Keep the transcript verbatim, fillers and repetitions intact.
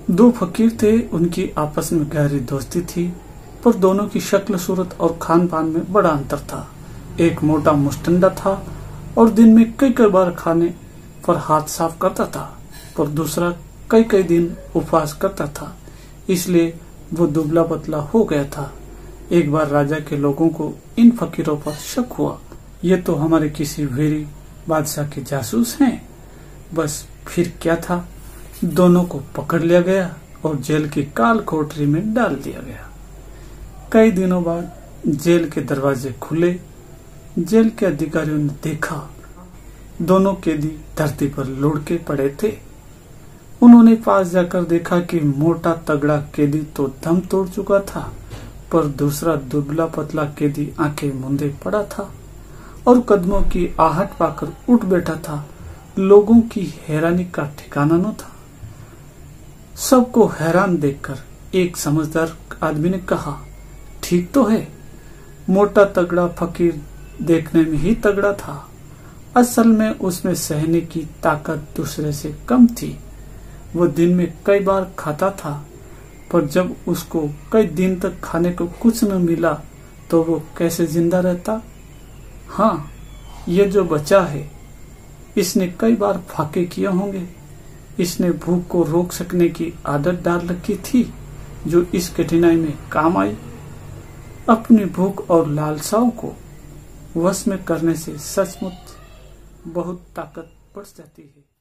दो फकीर थे, उनकी आपस में गहरी दोस्ती थी, पर दोनों की शक्ल सूरत और खान पान में बड़ा अंतर था। एक मोटा मुस्टंडा था और दिन में कई कई बार खाने पर हाथ साफ करता था, पर दूसरा कई कई दिन उपवास करता था, इसलिए वो दुबला पतला हो गया था। एक बार राजा के लोगों को इन फकीरों पर शक हुआ, ये तो हमारे किसी वेरी बादशाह के जासूस हैं। बस फिर क्या था, दोनों को पकड़ लिया गया और जेल की काल कोठरी में डाल दिया गया। कई दिनों बाद जेल के दरवाजे खुले। जेल के अधिकारियों ने देखा दोनों कैदी धरती पर लुढ़के पड़े थे। उन्होंने पास जाकर देखा कि मोटा तगड़ा कैदी तो दम तोड़ चुका था, पर दूसरा दुबला पतला कैदी आंखें मूंदे पड़ा था और कदमों की आहट पाकर उठ बैठा था। लोगों की हैरानी का ठिकाना न था। सबको हैरान देखकर एक समझदार आदमी ने कहा, ठीक तो है, मोटा तगड़ा फकीर देखने में ही तगड़ा था, असल में उसमें सहने की ताकत दूसरे से कम थी। वो दिन में कई बार खाता था, पर जब उसको कई दिन तक खाने को कुछ न मिला तो वो कैसे जिंदा रहता। हाँ, ये जो बचा है, इसने कई बार फाके किए होंगे। इसने भूख को रोक सकने की आदत डाल रखी थी, जो इस कठिनाई में काम आई। अपनी भूख और लालसाओं को वश में करने से सचमुच बहुत ताकत बढ़ जाती है।